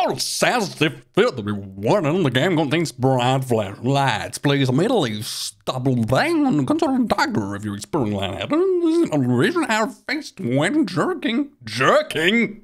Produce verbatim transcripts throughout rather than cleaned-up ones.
Lord says the filth to be worn in the game contains bright flash lights. Please immediately stop playing and consult a doctor if you experience that happens. A reason are faced when jerking. Jerking?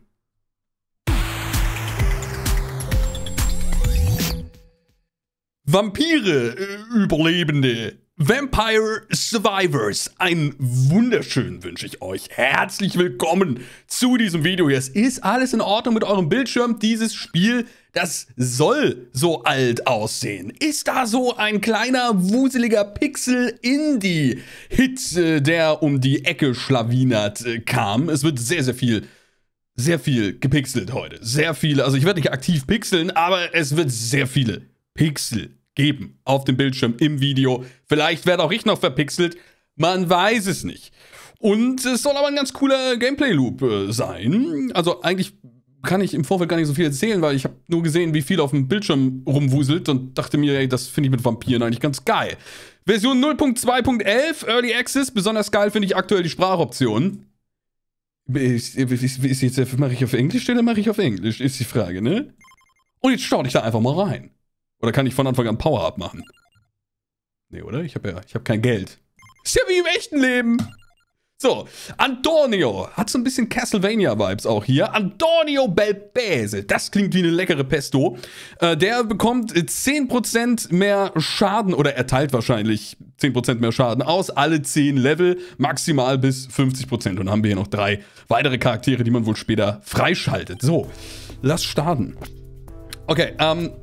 Vampire, äh, Überlebende. Vampire Survivors. Einen wunderschönen wünsche ich euch. Herzlich willkommen zu diesem Video hier. Es ist alles in Ordnung mit eurem Bildschirm. Dieses Spiel, das soll so alt aussehen. Ist da so ein kleiner, wuseliger Pixel-Indie-Hit, äh, der um die Ecke schlawinert äh, kam. Es wird sehr, sehr viel, sehr viel gepixelt heute. Sehr viele, also ich werde nicht aktiv pixeln, aber es wird sehr viele Pixel geben auf dem Bildschirm im Video. Vielleicht werde auch ich noch verpixelt. Man weiß es nicht. Und es soll aber ein ganz cooler Gameplay-Loop äh, sein. Also eigentlich kann ich im Vorfeld gar nicht so viel erzählen, weil ich habe nur gesehen, wie viel auf dem Bildschirm rumwuselt und dachte mir, ey, das finde ich mit Vampiren eigentlich ganz geil. Version null Punkt zwei Punkt elf, Early Access. Besonders geil finde ich aktuell die Sprachoption. Ist, ist, ist jetzt, mache ich auf Englisch oder mache ich auf Englisch? Ist die Frage, ne? Und jetzt starte ich da einfach mal rein. Oder kann ich von Anfang an Power-Up machen? Nee, oder? Ich habe ja, ich habe kein Geld. Ist ja wie im echten Leben. So, Antonio. Hat so ein bisschen Castlevania-Vibes auch hier. Antonio Belbese. Das klingt wie eine leckere Pesto. Äh, der bekommt zehn Prozent mehr Schaden. Oder er teilt wahrscheinlich zehn Prozent mehr Schaden aus. Alle zehn Level. Maximal bis fünfzig Prozent. Und dann haben wir hier noch drei weitere Charaktere, die man wohl später freischaltet. So, lass starten. Okay, ähm...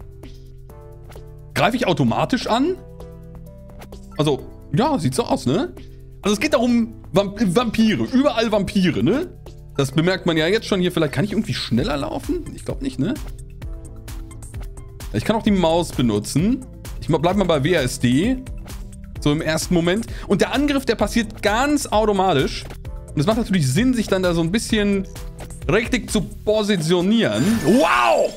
greife ich automatisch an? Also, ja, sieht so aus, ne? Also es geht darum, Vamp Vampire. Überall Vampire, ne? Das bemerkt man ja jetzt schon hier. Vielleicht kann ich irgendwie schneller laufen? Ich glaube nicht, ne? Ich kann auch die Maus benutzen. Ich bleib mal bei W A S D. So im ersten Moment. Und der Angriff, der passiert ganz automatisch. Und es macht natürlich Sinn, sich dann da so ein bisschen richtig zu positionieren. Wow!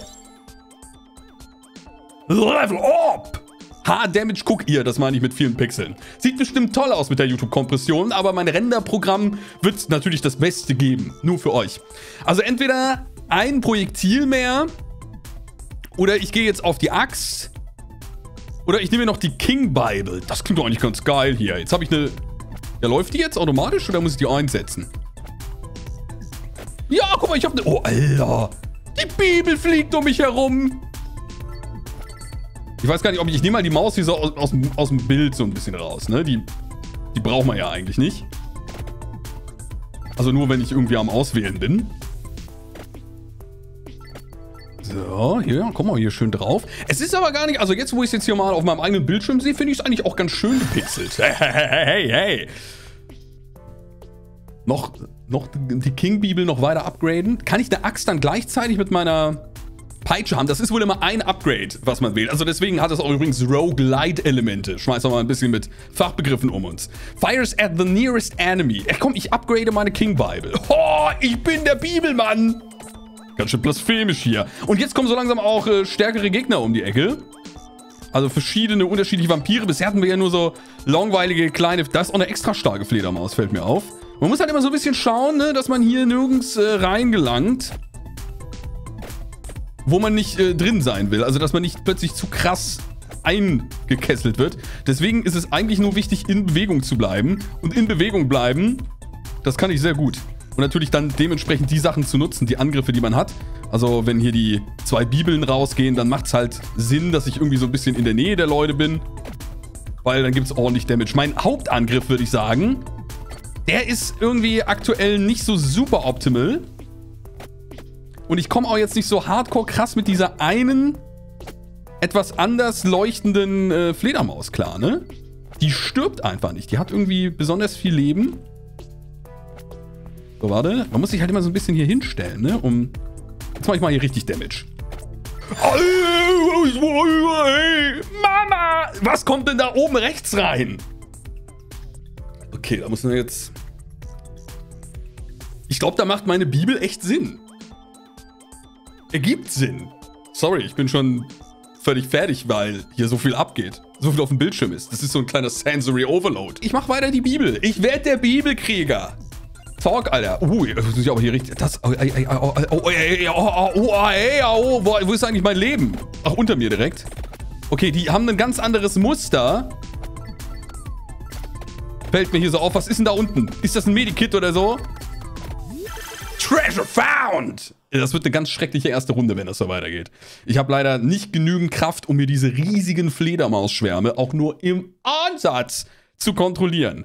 Level up! H-Damage, guck ihr, das meine ich mit vielen Pixeln. Sieht bestimmt toll aus mit der YouTube-Kompression, aber mein Renderprogramm wird natürlich das Beste geben. Nur für euch. Also entweder ein Projektil mehr, oder ich gehe jetzt auf die Axt, oder ich nehme noch die King Bible. Das klingt doch eigentlich ganz geil hier. Jetzt habe ich eine... Ja, läuft die jetzt automatisch, oder muss ich die einsetzen? Ja, guck mal, ich habe eine... Oh, Alter! Die Bibel fliegt um mich herum! Ich weiß gar nicht, ob ich... Ich nehme mal die Maus hier so aus, aus, aus dem Bild so ein bisschen raus, ne? Die, die braucht man ja eigentlich nicht. Also nur, wenn ich irgendwie am Auswählen bin. So, hier, guck mal hier schön drauf. Es ist aber gar nicht... Also jetzt, wo ich es jetzt hier mal auf meinem eigenen Bildschirm sehe, finde ich es eigentlich auch ganz schön gepixelt. Hey, hey, hey, hey. Noch, noch die King-Bibel noch weiter upgraden. Kann ich eine Axt dann gleichzeitig mit meiner... Peitsche haben. Das ist wohl immer ein Upgrade, was man wählt. Also deswegen hat es auch übrigens Roguelite-Elemente. Schmeißen wir mal ein bisschen mit Fachbegriffen um uns. Fires at the nearest enemy. Ach komm, ich upgrade meine King Bible. Oh, ich bin der Bibelmann. Ganz schön blasphemisch hier. Und jetzt kommen so langsam auch äh, stärkere Gegner um die Ecke. Also verschiedene, unterschiedliche Vampire. Bisher hatten wir ja nur so langweilige kleine... Da ist auch eine extra starke Fledermaus, fällt mir auf. Man muss halt immer so ein bisschen schauen, ne, dass man hier nirgends äh, reingelangt, wo man nicht äh, drin sein will. Also, dass man nicht plötzlich zu krass eingekesselt wird. Deswegen ist es eigentlich nur wichtig, in Bewegung zu bleiben. Und in Bewegung bleiben, das kann ich sehr gut. Und natürlich dann dementsprechend die Sachen zu nutzen, die Angriffe, die man hat. Also, wenn hier die zwei Bibeln rausgehen, dann macht es halt Sinn, dass ich irgendwie so ein bisschen in der Nähe der Leute bin. Weil dann gibt es ordentlich Damage. Mein Hauptangriff, würde ich sagen, der ist irgendwie aktuell nicht so super optimal. Und ich komme auch jetzt nicht so hardcore krass mit dieser einen etwas anders leuchtenden äh, Fledermaus klar, ne? Die stirbt einfach nicht. Die hat irgendwie besonders viel Leben. So, warte. Man muss sich halt immer so ein bisschen hier hinstellen, ne? Um... Jetzt mache ich mal hier richtig Damage. Mama! Was kommt denn da oben rechts rein? Okay, da muss man jetzt... Ich glaube, da macht meine Bibel echt Sinn. Ergibt Sinn. Sorry, ich bin schon völlig fertig, weil hier so viel abgeht. So viel auf dem Bildschirm ist. Das ist so ein kleiner Sensory Overload. Ich mache weiter die Bibel. Ich werde der Bibelkrieger. Talk, Alter. Uh, das muss ich aber hier richtig... Das... Oh, ey, ey, oh, oh, ey, oh, oh, oh, ey, oh, wo, wo ist eigentlich mein Leben? Ach, unter mir direkt. Okay, die haben ein ganz anderes Muster. Fällt mir hier so auf. Was ist denn da unten? Ist das ein Medikit oder so? Treasure found! Das wird eine ganz schreckliche erste Runde, wenn das so weitergeht. Ich habe leider nicht genügend Kraft, um mir diese riesigen Fledermausschwärme auch nur im Ansatz zu kontrollieren.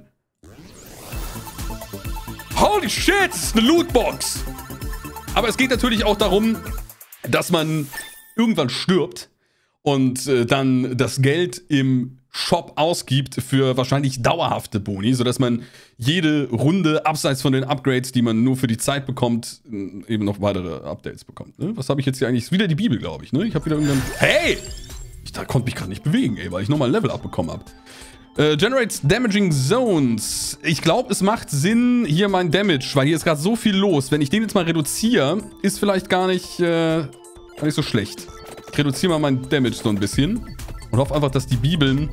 Holy shit, das ist eine Lootbox! Aber es geht natürlich auch darum, dass man irgendwann stirbt und äh, dann das Geld im Shop ausgibt für wahrscheinlich dauerhafte Boni, sodass man jede Runde, abseits von den Upgrades, die man nur für die Zeit bekommt, eben noch weitere Updates bekommt. Ne? Was habe ich jetzt hier eigentlich? Ist wieder die Bibel, glaube ich. Ne? Ich habe wieder irgendeinen... Hey! Ich da konnte mich gerade nicht bewegen, ey, weil ich nochmal ein Level abbekommen habe. Äh, generates Damaging Zones. Ich glaube, es macht Sinn, hier mein Damage, weil hier ist gerade so viel los. Wenn ich den jetzt mal reduziere, ist vielleicht gar nicht, äh, gar nicht so schlecht. Ich reduziere mal mein Damage so ein bisschen und hoffe einfach, dass die Bibeln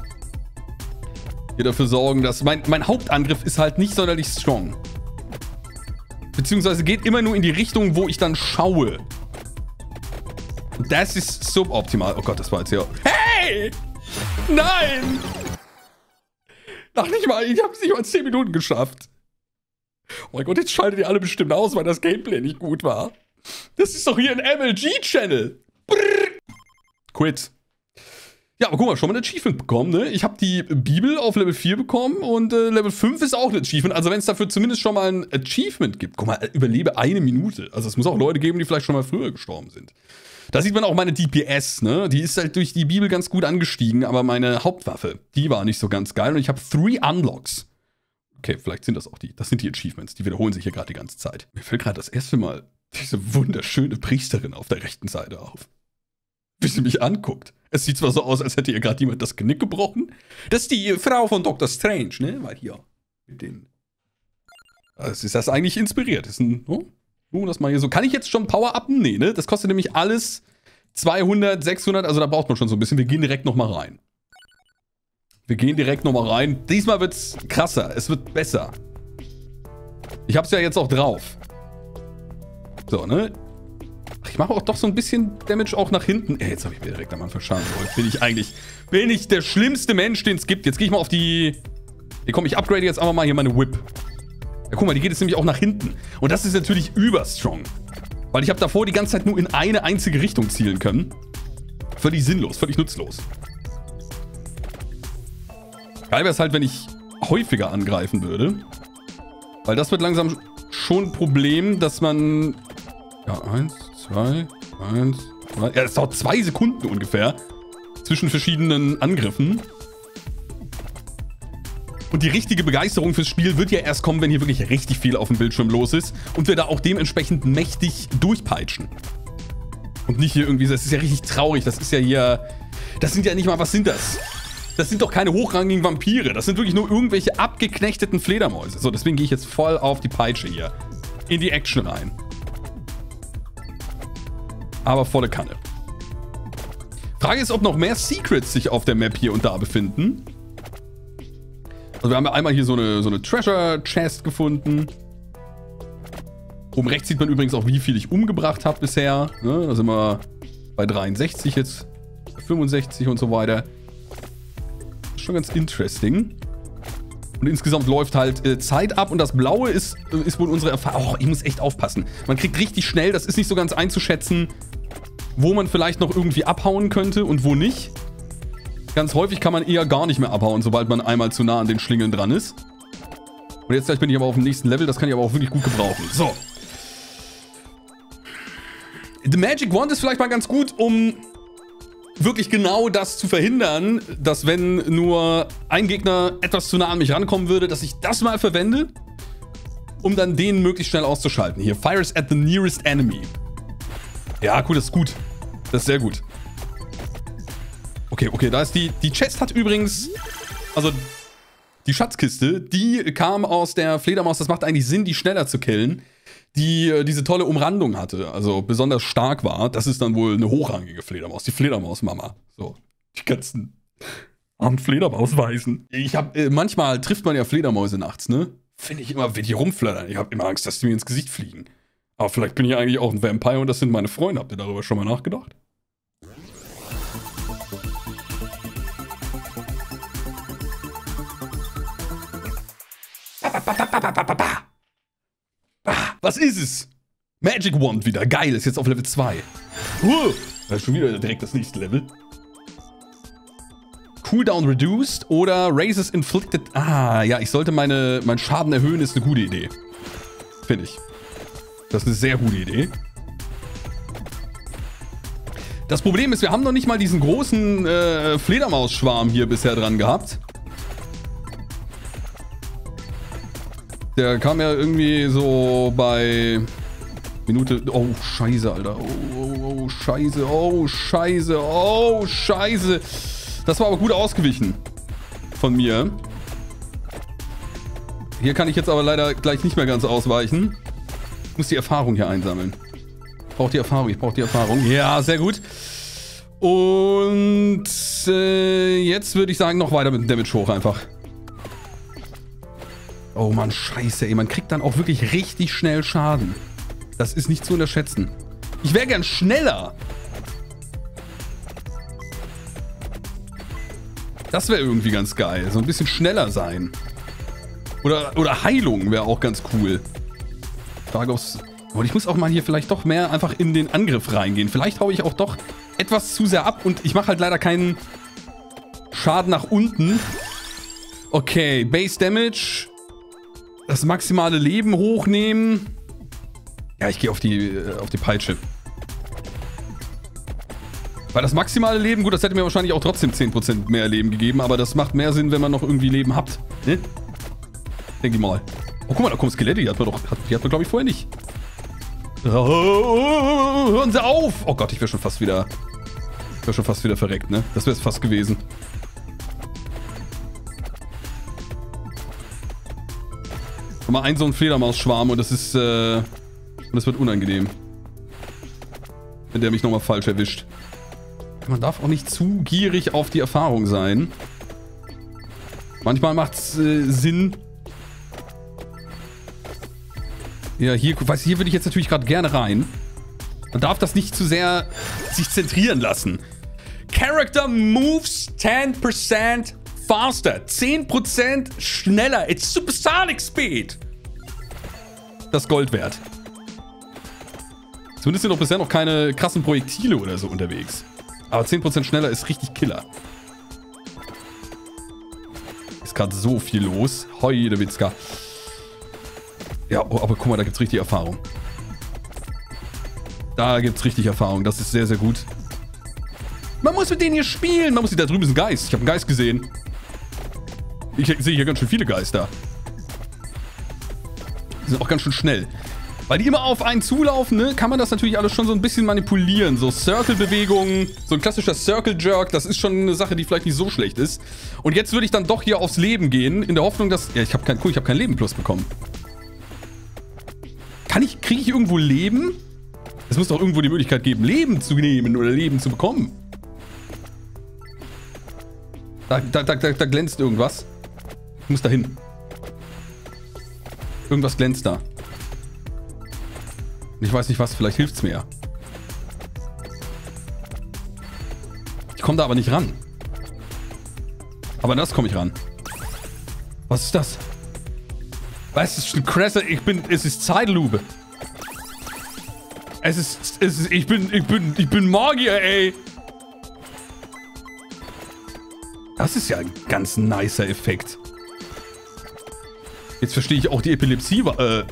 hier dafür sorgen, dass mein, mein Hauptangriff ist halt nicht sonderlich strong. Beziehungsweise geht immer nur in die Richtung, wo ich dann schaue. Und das ist suboptimal. Oh Gott, das war jetzt hier... Hey! Nein! Ach, nicht mal, ich habe es nicht mal zehn Minuten geschafft. Oh mein Gott, jetzt schaltet ihr alle bestimmt aus, weil das Gameplay nicht gut war. Das ist doch hier ein M L G-Channel. Quit. Ja, aber guck mal, schon mal ein Achievement bekommen, ne? Ich habe die Bibel auf Level vier bekommen und äh, Level fünf ist auch ein Achievement. Also wenn es dafür zumindest schon mal ein Achievement gibt. Guck mal, überlebe eine Minute. Also es muss auch Leute geben, die vielleicht schon mal früher gestorben sind. Da sieht man auch meine D P S, ne? Die ist halt durch die Bibel ganz gut angestiegen, aber meine Hauptwaffe, die war nicht so ganz geil. Und ich habe three Unlocks. Okay, vielleicht sind das auch die. Das sind die Achievements. Die wiederholen sich hier gerade die ganze Zeit. Mir fällt gerade das erste Mal diese wunderschöne Priesterin auf der rechten Seite auf. Wie sie mich anguckt. Es sieht zwar so aus, als hätte ihr gerade jemand das Genick gebrochen. Das ist die Frau von Doktor Strange, ne? Weil hier mit den... Also ist das eigentlich inspiriert? Ist ein... Oh? Uh, das mal hier so. Kann ich jetzt schon Power-Upen? Nee, ne? Das kostet nämlich alles zweihundert, sechshundert. Also da braucht man schon so ein bisschen. Wir gehen direkt nochmal rein. Wir gehen direkt nochmal rein. Diesmal wird's krasser. Es wird besser. Ich hab's ja jetzt auch drauf. So, ne? Ich mache auch doch so ein bisschen Damage auch nach hinten. Ey, jetzt habe ich mir direkt am Anfang Schaden geholt. Bin ich eigentlich... Bin ich der schlimmste Mensch, den es gibt. Jetzt gehe ich mal auf die... Hier komm, ich upgrade jetzt einfach mal hier meine Whip. Ja, guck mal, die geht jetzt nämlich auch nach hinten. Und das ist natürlich überstrong. Weil ich habe davor die ganze Zeit nur in eine einzige Richtung zielen können. Völlig sinnlos, völlig nutzlos. Geil wäre es halt, wenn ich häufiger angreifen würde. Weil das wird langsam schon ein Problem, dass man... Ja, eins, zwei, eins, zwei... Ja, das dauert zwei Sekunden ungefähr. Zwischen verschiedenen Angriffen. Und die richtige Begeisterung fürs Spiel wird ja erst kommen, wenn hier wirklich richtig viel auf dem Bildschirm los ist. Und wir da auch dementsprechend mächtig durchpeitschen. Und nicht hier irgendwie, das ist ja richtig traurig. Das ist ja hier... Das sind ja nicht mal, was sind das? Das sind doch keine hochrangigen Vampire. Das sind wirklich nur irgendwelche abgeknechteten Fledermäuse. So, deswegen gehe ich jetzt voll auf die Peitsche hier. In die Action rein. Aber volle Kanne. Frage ist, ob noch mehr Secrets sich auf der Map hier und da befinden. Also wir haben ja einmal hier so eine, so eine Treasure-Chest gefunden. Oben rechts sieht man übrigens auch, wie viel ich umgebracht habe bisher. Ne? Da sind wir bei dreiundsechzig jetzt, fünfundsechzig und so weiter. Schon ganz interesting. Und insgesamt läuft halt äh, Zeit ab und das Blaue ist, äh, ist wohl unsere Erfahrung. Oh, ich muss echt aufpassen. Man kriegt richtig schnell, das ist nicht so ganz einzuschätzen, wo man vielleicht noch irgendwie abhauen könnte und wo nicht. Ganz häufig kann man eher gar nicht mehr abhauen, sobald man einmal zu nah an den Schlingeln dran ist. Und jetzt gleich bin ich aber auf dem nächsten Level, das kann ich aber auch wirklich gut gebrauchen. So. The Magic Wand ist vielleicht mal ganz gut, um wirklich genau das zu verhindern, dass wenn nur ein Gegner etwas zu nah an mich rankommen würde, dass ich das mal verwende, um dann den möglichst schnell auszuschalten. Hier, fires at the nearest enemy. Ja, cool, das ist gut. Das ist sehr gut. Okay, okay, da ist die... Die Chest hat übrigens... Also, die Schatzkiste, die kam aus der Fledermaus. Das macht eigentlich Sinn, die schneller zu killen. Die äh, diese tolle Umrandung hatte, also besonders stark war. Das ist dann wohl eine hochrangige Fledermaus. Die Fledermausmama. So, die ganzen armen Fledermausweisen. Ich hab... Äh, manchmal trifft man ja Fledermäuse nachts, ne? finde ich immer, wenn die rumflattern. Ich habe immer Angst, dass die mir ins Gesicht fliegen. Aber vielleicht bin ich eigentlich auch ein Vampire und das sind meine Freunde. Habt ihr darüber schon mal nachgedacht? Was ist es? Magic Wand wieder. Geil, ist jetzt auf Level zwei. Uh, das ist schon wieder direkt das nächste Level. Cooldown reduced oder raises inflicted. Ah, ja, ich sollte meine, meinen Schaden erhöhen, ist eine gute Idee. Finde ich. Das ist eine sehr gute Idee. Das Problem ist, wir haben noch nicht mal diesen großen äh, Fledermausschwarm hier bisher dran gehabt. Der kam ja irgendwie so bei Minute... Oh, scheiße, Alter. Oh, oh, oh, scheiße. Oh, scheiße. Oh, scheiße. Das war aber gut ausgewichen von mir. Hier kann ich jetzt aber leider gleich nicht mehr ganz ausweichen. Ich muss die Erfahrung hier einsammeln. Ich brauche die Erfahrung, ich brauche die Erfahrung. Ja, sehr gut. Und äh, jetzt würde ich sagen, noch weiter mit dem Damage hoch einfach. Oh Mann, scheiße, ey. Man kriegt dann auch wirklich richtig schnell Schaden. Das ist nicht zu unterschätzen. Ich wäre gern schneller. Das wäre irgendwie ganz geil. So ein bisschen schneller sein. Oder, oder Heilung wäre auch ganz cool. Frage, ob's... Und ich muss auch mal hier vielleicht doch mehr einfach in den Angriff reingehen. Vielleicht haue ich auch doch etwas zu sehr ab und ich mache halt leider keinen Schaden nach unten. Okay, Base Damage. Das maximale Leben hochnehmen. Ja, ich gehe auf die, auf die Peitsche. Weil das maximale Leben, gut, das hätte mir wahrscheinlich auch trotzdem zehn Prozent mehr Leben gegeben, aber das macht mehr Sinn, wenn man noch irgendwie Leben hat. Ne? Denke ich mal. Oh, guck mal, da kommen Skelette, die hat man doch, die hat man, glaube ich, vorher nicht. Oh, hören Sie auf! Oh Gott, ich wäre schon fast wieder, wäre schon fast wieder verreckt, ne? Das wäre es fast gewesen. Guck mal, ein so ein Fledermausschwarm und das ist, äh, und das wird unangenehm. Wenn der mich nochmal falsch erwischt. Man darf auch nicht zu gierig auf die Erfahrung sein. Manchmal macht es äh, Sinn. Ja, hier, weiß, hier würde ich jetzt natürlich gerade gerne rein. Man darf das nicht zu sehr sich zentrieren lassen. Character moves ten percent faster. zehn Prozent schneller. It's supersonic speed. Das Gold wert. Zumindest sind noch bisher noch keine krassen Projektile oder so unterwegs. Aber zehn Prozent schneller ist richtig Killer. Ist gerade so viel los. Heide Witzka. Ja, oh, aber guck mal, da gibt's richtig Erfahrung. Da gibt's richtig Erfahrung. Das ist sehr, sehr gut. Man muss mit denen hier spielen. Man muss... Da drüben ist ein Geist. Ich habe einen Geist gesehen. Ich sehe hier ganz schön viele Geister. Die sind auch ganz schön schnell. Weil die immer auf einen zulaufen, ne, kann man das natürlich alles schon so ein bisschen manipulieren. So Circle-Bewegungen, so ein klassischer Circle-Jerk, das ist schon eine Sache, die vielleicht nicht so schlecht ist. Und jetzt würde ich dann doch hier aufs Leben gehen, in der Hoffnung, dass... Ja, ich habe kein... Guck, ich habe kein Leben plus bekommen. Kann ich... Kriege ich irgendwo Leben? Es muss doch irgendwo die Möglichkeit geben, Leben zu nehmen oder Leben zu bekommen. Da, da, da, da, da glänzt irgendwas. Ich muss da hin. Irgendwas glänzt da. Ich weiß nicht was, vielleicht hilft es mir. Ich komme da aber nicht ran. Aber an das komme ich ran. Was ist das? Weißt du, es ist ein krasser, ich bin, es ist Zeitlupe. Es ist, es ist, ich bin, ich bin, ich bin Magier, ey. Das ist ja ein ganz nicer Effekt. Jetzt verstehe ich auch die Epilepsie, äh...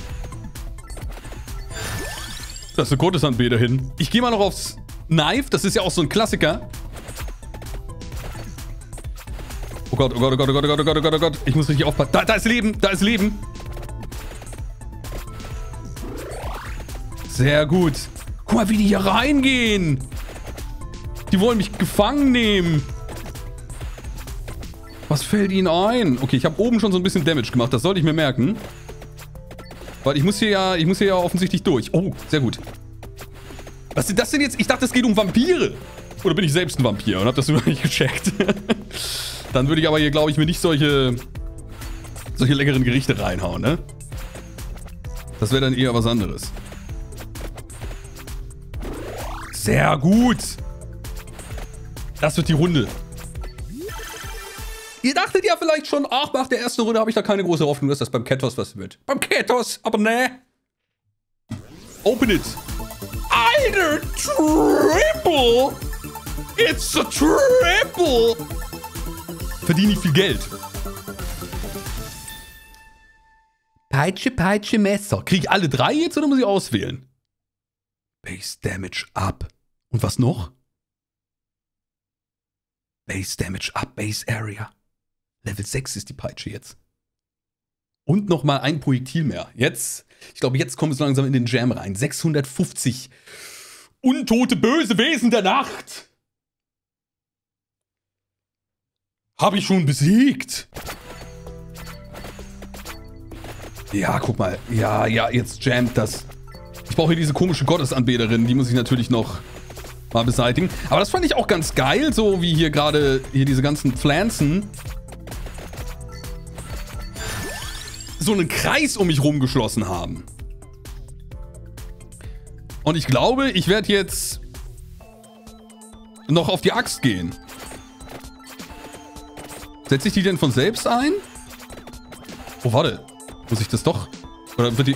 Da ist eine Gottesanbeter hin. Ich gehe mal noch aufs Knife. Das ist ja auch so ein Klassiker. Oh Gott, oh Gott, oh Gott, oh Gott, oh Gott, oh Gott, oh Gott, oh Gott. Ich muss richtig aufpassen. Da, da ist Leben, da ist Leben. Sehr gut. Guck mal, wie die hier reingehen. Die wollen mich gefangen nehmen. Was fällt ihnen ein? Okay, ich habe oben schon so ein bisschen Damage gemacht. Das sollte ich mir merken. Weil ich muss hier ja, ich muss hier ja offensichtlich durch. Oh, sehr gut. Was sind das denn jetzt? Ich dachte, es geht um Vampire. Oder bin ich selbst ein Vampir und habe das überhaupt nicht gecheckt? Dann würde ich aber hier, glaube ich, mir nicht solche solche leckeren Gerichte reinhauen, ne? Das wäre dann eher was anderes. Sehr gut. Das wird die Runde. Ihr dachtet ja vielleicht schon, ach, nach der ersten Runde habe ich da keine große Hoffnung, dass das beim Ketos was wird. Beim Ketos, aber ne. Open it. Eine Triple. It's a Triple. Verdiene ich viel Geld. Peitsche, Peitsche, Messer. Kriege ich alle drei jetzt oder muss ich auswählen? Base Damage up. Und was noch? Base Damage up, Base Area. Level sechs ist die Peitsche jetzt. Und nochmal ein Projektil mehr. Jetzt, ich glaube, jetzt kommt es langsam in den Jam rein. sechshundertfünfzig. Untote, böse Wesen der Nacht. Habe ich schon besiegt. Ja, guck mal. Ja, ja, jetzt jammt das. Ich brauche hier diese komische Gottesanbeterin. Die muss ich natürlich noch mal beseitigen. Aber das fand ich auch ganz geil. So wie hier gerade hier diese ganzen Pflanzen so einen Kreis um mich rumgeschlossen haben. Und ich glaube, ich werde jetzt noch auf die Axt gehen. Setze ich die denn von selbst ein? Oh, warte. Muss ich das doch? Oder wird die...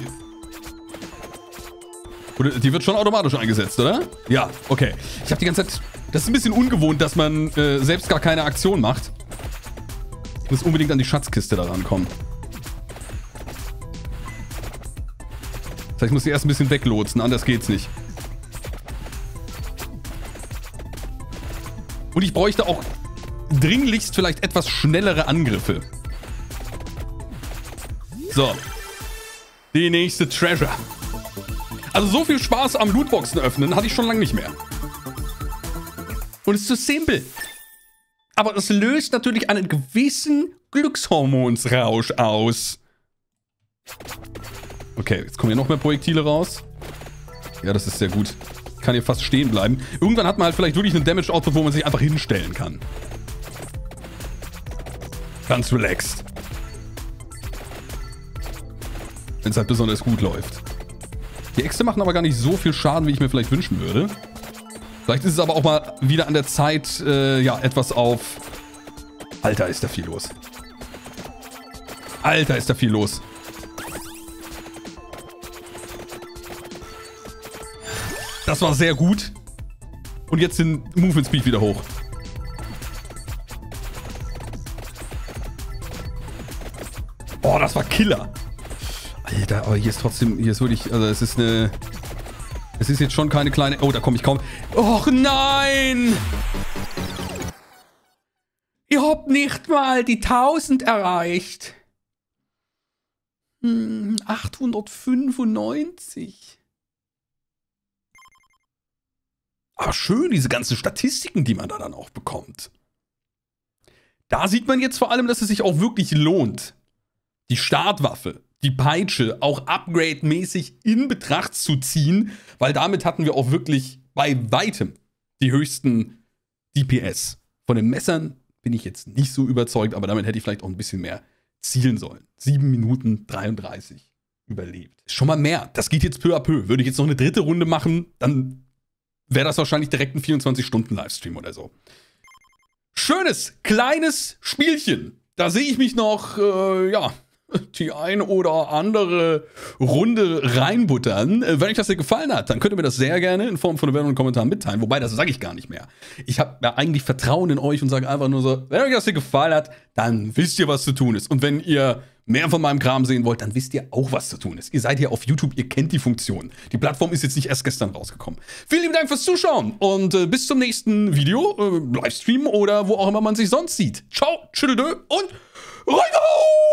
Oder die wird schon automatisch eingesetzt, oder? Ja, okay. Ich habe die ganze Zeit... Das ist ein bisschen ungewohnt, dass man äh, selbst gar keine Aktion macht. Ich muss unbedingt an die Schatzkiste da rankommen. Das heißt, ich muss die erst ein bisschen weglotsen, anders geht's nicht. Und ich bräuchte auch dringlichst vielleicht etwas schnellere Angriffe. So. Die nächste Treasure. Also so viel Spaß am Lootboxen öffnen hatte ich schon lange nicht mehr. Und es ist so simpel. Aber es löst natürlich einen gewissen Glückshormonsrausch aus. Okay, jetzt kommen hier noch mehr Projektile raus. Ja, das ist sehr gut. Ich kann hier fast stehen bleiben. Irgendwann hat man halt vielleicht wirklich einen Damage-Output, wo man sich einfach hinstellen kann. Ganz relaxed. Wenn es halt besonders gut läuft. Die Äxte machen aber gar nicht so viel Schaden, wie ich mir vielleicht wünschen würde. Vielleicht ist es aber auch mal wieder an der Zeit, äh, ja, etwas auf... Alter, ist da viel los. Alter, ist da viel los. Das war sehr gut. Und jetzt sind Movement Speed wieder hoch. Oh, das war Killer. Alter, aber hier ist trotzdem, hier ist wirklich, also es ist eine, es ist jetzt schon keine kleine, oh, da komme ich kaum. Och nein! Ihr habt nicht mal die tausend erreicht. Hm, achthundertfünfundneunzig. Aber schön, diese ganzen Statistiken, die man da dann auch bekommt. Da sieht man jetzt vor allem, dass es sich auch wirklich lohnt, die Startwaffe, die Peitsche auch upgrade-mäßig in Betracht zu ziehen, weil damit hatten wir auch wirklich bei weitem die höchsten D P S. Von den Messern bin ich jetzt nicht so überzeugt, aber damit hätte ich vielleicht auch ein bisschen mehr zielen sollen. sieben Minuten dreiunddreißig überlebt. Schon mal mehr. Das geht jetzt peu à peu. Würde ich jetzt noch eine dritte Runde machen, dann wäre das wahrscheinlich direkt ein vierundzwanzig-Stunden-Livestream oder so. Schönes, kleines Spielchen. Da sehe ich mich noch, äh, ja, die ein oder andere Runde reinbuttern. Äh, wenn euch das hier gefallen hat, dann könnt ihr mir das sehr gerne in Form von Bewertungen und Kommentaren mitteilen. Wobei, das sage ich gar nicht mehr. Ich habe ja eigentlich Vertrauen in euch und sage einfach nur so, wenn euch das hier gefallen hat, dann wisst ihr, was zu tun ist. Und wenn ihr mehr von meinem Kram sehen wollt, dann wisst ihr auch, was zu tun ist. Ihr seid hier auf YouTube, ihr kennt die Funktion. Die Plattform ist jetzt nicht erst gestern rausgekommen. Vielen lieben Dank fürs Zuschauen und äh, bis zum nächsten Video, äh, Livestream oder wo auch immer man sich sonst sieht. Ciao, tschüdelö und rein!